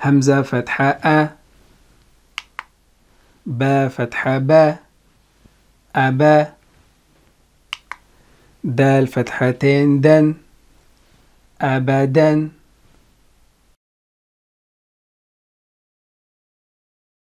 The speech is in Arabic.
همزة فتحة أ، با فتحة با، أبا. دال فتحتين دن، أبدا.